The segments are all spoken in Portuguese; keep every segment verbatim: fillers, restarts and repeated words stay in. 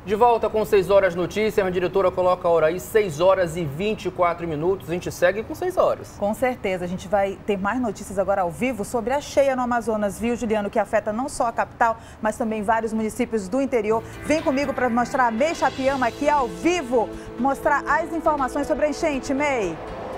De volta com seis horas notícias, a diretora coloca a hora aí, seis horas e vinte e quatro minutos. A gente segue com seis horas. Com certeza, a gente vai ter mais notícias agora ao vivo sobre a cheia no Amazonas, viu, Juliano, que afeta não só a capital, mas também vários municípios do interior. Vem comigo para mostrar a May Chapiyama aqui ao vivo, mostrar as informações sobre a enchente, May.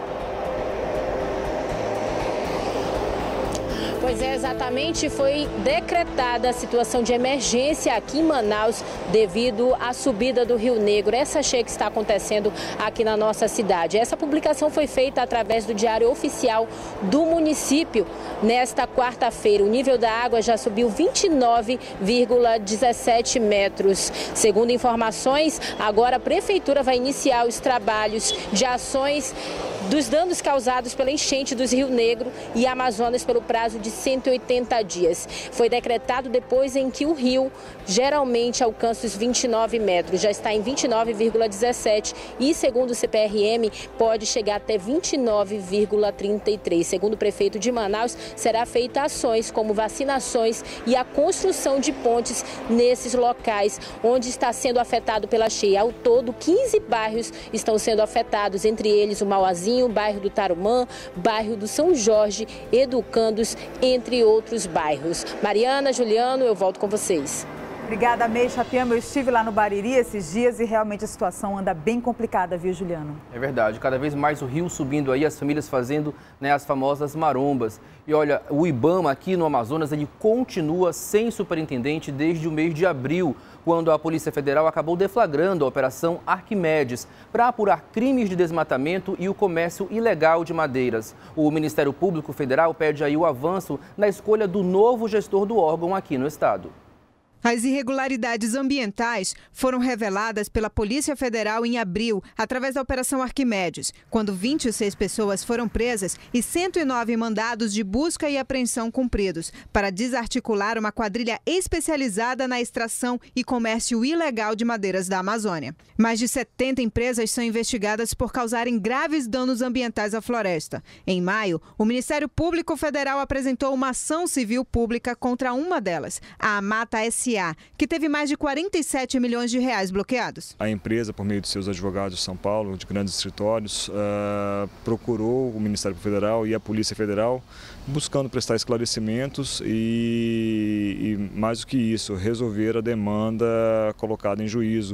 Pois é, exatamente, foi decretada a situação de emergência aqui em Manaus devido à subida do Rio Negro. Essa cheia que está acontecendo aqui na nossa cidade. Essa publicação foi feita através do Diário Oficial do município nesta quarta-feira. O nível da água já subiu vinte e nove vírgula dezessete metros. Segundo informações, agora a Prefeitura vai iniciar os trabalhos de ações dos danos causados pela enchente dos Rio Negro e Amazonas pelo prazo de cento e oitenta dias. Foi decretado depois em que o rio geralmente alcança os vinte e nove metros, já está em vinte e nove vírgula dezessete e, segundo o C P R M, pode chegar até vinte e nove vírgula trinta e três. Segundo o prefeito de Manaus, será feita ações como vacinações e a construção de pontes nesses locais onde está sendo afetado pela cheia. Ao todo, quinze bairros estão sendo afetados, entre eles o Mauazinho, bairro do Tarumã, bairro do São Jorge, Educandos, entre outros bairros. Mariana, Juliano, eu volto com vocês. Obrigada, May Chapiyama. Eu estive lá no Bariri esses dias e realmente a situação anda bem complicada, viu, Juliano? É verdade. Cada vez mais o rio subindo aí, as famílias fazendo, né, as famosas marombas. E olha, o IBAMA aqui no Amazonas, ele continua sem superintendente desde o mês de abril, quando a Polícia Federal acabou deflagrando a Operação Arquimedes para apurar crimes de desmatamento e o comércio ilegal de madeiras. O Ministério Público Federal pede aí o avanço na escolha do novo gestor do órgão aqui no estado. As irregularidades ambientais foram reveladas pela Polícia Federal em abril, através da Operação Arquimedes, quando vinte e seis pessoas foram presas e cento e nove mandados de busca e apreensão cumpridos, para desarticular uma quadrilha especializada na extração e comércio ilegal de madeiras da Amazônia. Mais de setenta empresas são investigadas por causarem graves danos ambientais à floresta. Em maio, o Ministério Público Federal apresentou uma ação civil pública contra uma delas, a Amata S A, que teve mais de quarenta e sete milhões de reais bloqueados. A empresa, por meio de seus advogados de São Paulo, de grandes escritórios, uh, procurou o Ministério Federal e a Polícia Federal buscando prestar esclarecimentos e, e mais do que isso, resolver a demanda colocada em juízo,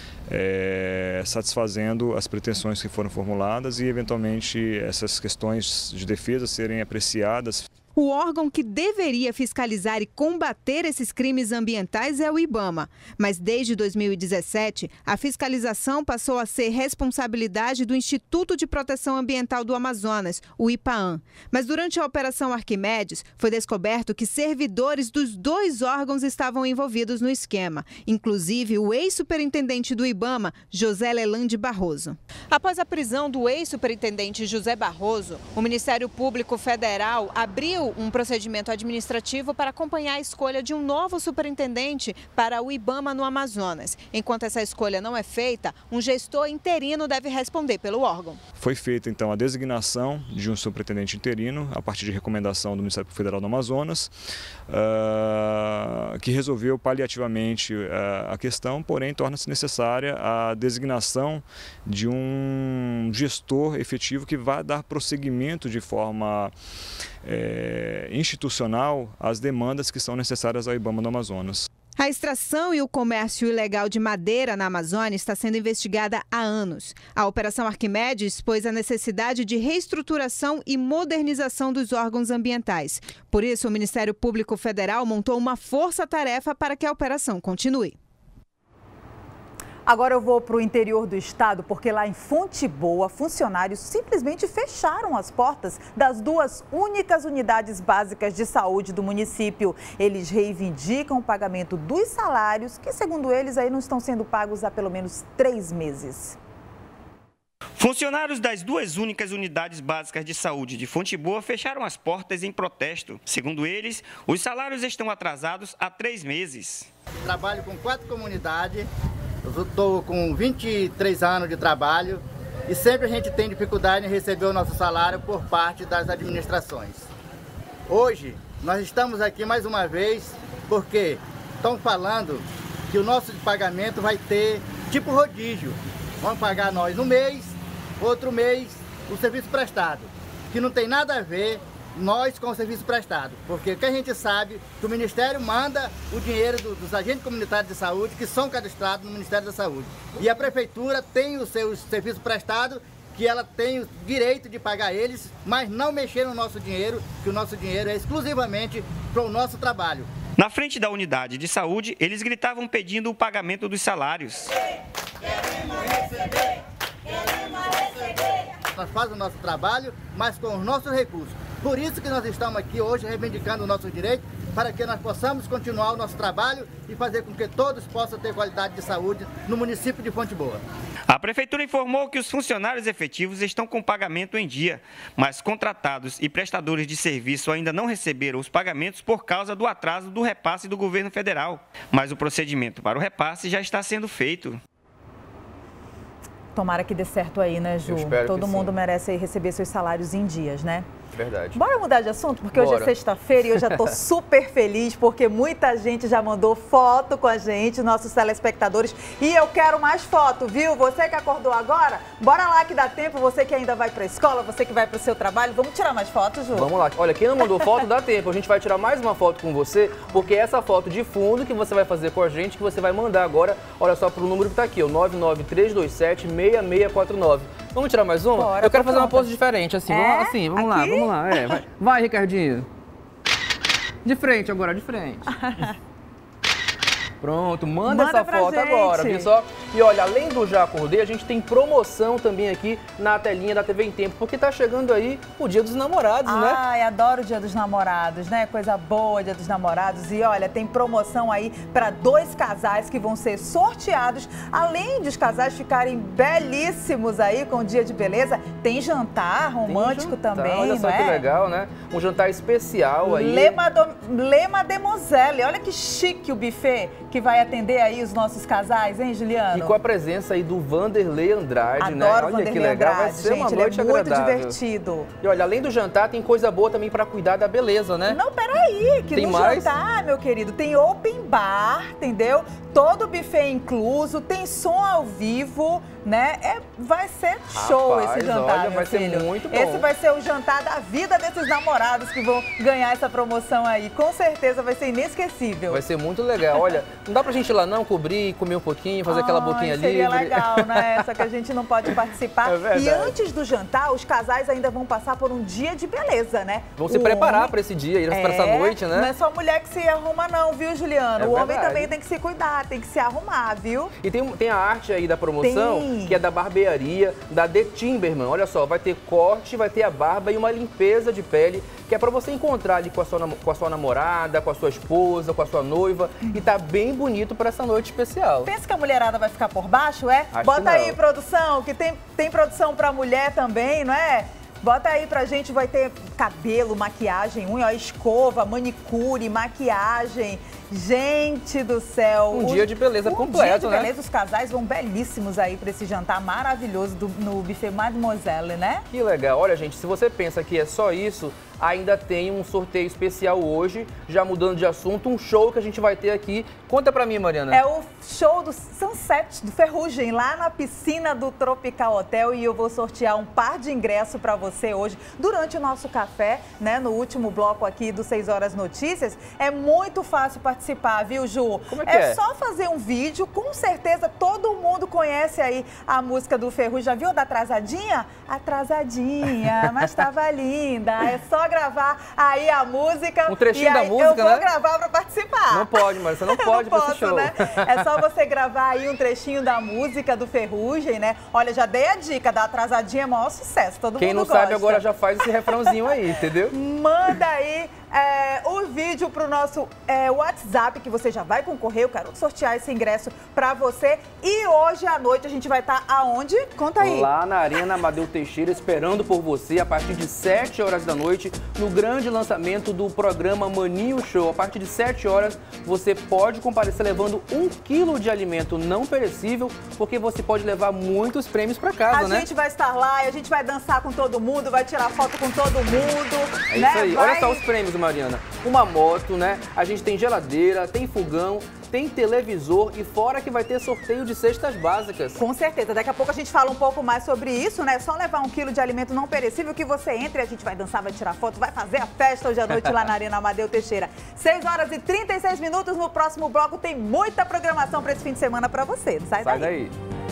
é, satisfazendo as pretensões que foram formuladas e, eventualmente, essas questões de defesa serem apreciadas. O órgão que deveria fiscalizar e combater esses crimes ambientais é o IBAMA. Mas desde dois mil e dezessete, a fiscalização passou a ser responsabilidade do Instituto de Proteção Ambiental do Amazonas, o IPAAM. Mas durante a Operação Arquimedes, foi descoberto que servidores dos dois órgãos estavam envolvidos no esquema, inclusive o ex-superintendente do IBAMA, José Lelande Barroso. Após a prisão do ex-superintendente José Barroso, o Ministério Público Federal abriu um procedimento administrativo para acompanhar a escolha de um novo superintendente para o IBAMA no Amazonas. Enquanto essa escolha não é feita, um gestor interino deve responder pelo órgão. Foi feita, então, a designação de um superintendente interino, a partir de recomendação do Ministério Federal do Amazonas, uh, que resolveu paliativamente uh, a questão, porém torna-se necessária a designação de um gestor efetivo que vai dar prosseguimento de forma É, institucional às demandas que são necessárias ao IBAMA do Amazonas. A extração e o comércio ilegal de madeira na Amazônia está sendo investigada há anos. A Operação Arquimedes expôs a necessidade de reestruturação e modernização dos órgãos ambientais. Por isso, o Ministério Público Federal montou uma força-tarefa para que a operação continue. Agora eu vou para o interior do estado, porque lá em Fonte Boa, funcionários simplesmente fecharam as portas das duas únicas unidades básicas de saúde do município. Eles reivindicam o pagamento dos salários, que segundo eles aí não estão sendo pagos há pelo menos três meses. Funcionários das duas únicas unidades básicas de saúde de Fonte Boa fecharam as portas em protesto. Segundo eles, os salários estão atrasados há três meses. Trabalho com quatro comunidades. Eu estou com vinte e três anos de trabalho e sempre a gente tem dificuldade em receber o nosso salário por parte das administrações. Hoje, nós estamos aqui mais uma vez porque estão falando que o nosso pagamento vai ter tipo rodízio. Vamos pagar nós no mês, outro mês o serviço prestado, que não tem nada a ver nós com o serviço prestado, porque o que a gente sabe que o Ministério manda o dinheiro do, dos agentes comunitários de saúde que são cadastrados no Ministério da Saúde. E a Prefeitura tem o seu serviço prestado, que ela tem o direito de pagar eles, mas não mexer no nosso dinheiro, que o nosso dinheiro é exclusivamente para o nosso trabalho. Na frente da unidade de saúde, eles gritavam pedindo o pagamento dos salários. Queremos receber, queremos receber. Nós fazemos o nosso trabalho, mas com os nossos recursos. Por isso que nós estamos aqui hoje reivindicando o nosso direito, para que nós possamos continuar o nosso trabalho e fazer com que todos possam ter qualidade de saúde no município de Fonte Boa. A Prefeitura informou que os funcionários efetivos estão com pagamento em dia, mas contratados e prestadores de serviço ainda não receberam os pagamentos por causa do atraso do repasse do governo federal. Mas o procedimento para o repasse já está sendo feito. Tomara que dê certo aí, né, Ju? Todo mundo sim. merece aí receber seus salários em dias, né? Verdade. Bora mudar de assunto, porque Bora. hoje é sexta-feira e eu já estou super feliz, porque muita gente já mandou foto com a gente, nossos telespectadores, e eu quero mais foto, viu? Você que acordou agora, bora lá que dá tempo, você que ainda vai para a escola, você que vai para o seu trabalho, vamos tirar mais fotos, Ju? Vamos lá. Olha, quem não mandou foto, dá tempo, a gente vai tirar mais uma foto com você, porque essa foto de fundo que você vai fazer com a gente, que você vai mandar agora, olha só para o número que está aqui, o nove nove três dois sete, seis seis quatro nove. Vamos tirar mais uma? Bora, eu quero fazer pronta. uma pose diferente, assim, É? vamos, assim, vamos Aqui? lá, vamos lá. É, vai. vai, Ricardinho. De frente agora, de frente. Pronto, manda, Manda essa pra foto gente. agora, viu só? E olha, além do Já Acordei, a gente tem promoção também aqui na telinha da T V em Tempo, porque tá chegando aí o Dia dos Namorados, né? Ai, adoro o Dia dos Namorados, né? Coisa boa, Dia dos Namorados. E olha, tem promoção aí para dois casais que vão ser sorteados. Além de os casais ficarem belíssimos aí com o dia de beleza, tem jantar romântico Tem jantar, também, olha só não que é? legal, né? Um jantar especial aí. Le Mado- Le Mademoiselle, olha que chique o buffet que vai atender aí os nossos casais, hein, Juliano? E com a presença aí do Vanderlei Andrade, Adoro né? Olha Vanderlei que legal, Andrade, vai ser gente, uma ele noite é muito agradável. divertido. E olha, além do jantar, tem coisa boa também para cuidar da beleza, né? Não, peraí, que Tem no mais? jantar, meu querido, tem open bar, entendeu? Todo buffet incluso, tem som ao vivo, né? É, vai ser show Rapaz, esse jantar, olha, meu vai ser filho. muito bom. Esse vai ser o jantar da vida desses namorados que vão ganhar essa promoção aí. Com certeza vai ser inesquecível. Vai ser muito legal. Olha, não dá pra gente ir lá não, cobrir, comer um pouquinho, fazer aquela Ai, boquinha seria livre. legal, né? Só que a gente não pode participar. É verdade. E antes do jantar, os casais ainda vão passar por um dia de beleza, né? Vão se O preparar homem- para esse dia, É, para essa noite, né? Não é só mulher que se arruma não, viu, Juliano? É o homem verdade. também tem que se cuidar, tem que se arrumar, viu? E tem, tem a arte aí da promoção, Tem. que é da barbearia, da The Timberman. Olha só, vai ter corte, vai ter a barba e uma limpeza de pele, que é para você encontrar ali com a, sua, nam- com a sua namorada, com a sua esposa, com a sua noiva. E tá bem bonito para essa noite especial. Pensa que a mulherada vai ficar por baixo, é? Acho Bota que aí, não. produção, que tem, tem produção pra mulher também, não é? Bota aí pra gente, vai ter cabelo, maquiagem, unha, ó, escova, manicure, maquiagem. Gente do céu. Um Os- dia de beleza um completo, dia de né? beleza, os casais vão belíssimos aí pra esse jantar maravilhoso do- no buffet Mademoiselle, né? Que legal. Olha, gente, se você pensa que é só isso, ainda tem um sorteio especial hoje, já mudando de assunto, um show que a gente vai ter aqui. Conta pra mim, Mariana. É o show do Sunset, do Ferrugem, lá na piscina do Tropical Hotel. E eu vou sortear um par de ingressos para você hoje, durante o nosso café, né? No último bloco aqui do seis horas Notícias. É muito fácil participar, viu, Ju? Como é que é? só fazer um vídeo, com certeza todo mundo conhece aí a música do Ferrugem. Já viu da Atrasadinha? Atrasadinha, mas estava linda. É só gravar aí a música. Um trechinho e da aí música, eu vou né? gravar para participar. Não pode, Mariana, você não pode pra esse posso, show. né? É só você gravar aí um trechinho da música do Ferrugem, né? Olha, já dei a dica, da Atrasadinha é maior sucesso, todo Quem mundo não gosta. sabe agora já faz esse refrãozinho aí, entendeu? Manda aí é, o vídeo pro nosso é, WhatsApp, que você já vai concorrer. Eu quero sortear esse ingresso pra você. E hoje à noite a gente vai estar aonde? Conta aí. Lá na Arena Amadeu Teixeira, esperando por você a partir de sete horas da noite, no grande lançamento do programa Maninho Show. A partir de sete horas, você pode comparecer levando um quilo de alimento não perecível, porque você pode levar muitos prêmios para casa, A né? gente vai estar lá e a gente vai dançar com todo mundo, vai tirar foto com todo mundo. É né? isso aí. Vai... Olha só os prêmios, Mariana. Uma moto, né? A gente tem geladeira, tem fogão, tem televisor e fora que vai ter sorteio de cestas básicas. Com certeza. Daqui a pouco a gente fala um pouco mais sobre isso, né? Só levar um quilo de alimento não perecível que você entre, a gente vai dançar, vai tirar foto, vai fazer a festa hoje à noite lá na Arena Amadeu Teixeira. seis horas e trinta e seis minutos. No próximo bloco tem muita programação para esse fim de semana para você. Não sai, sai daí. daí.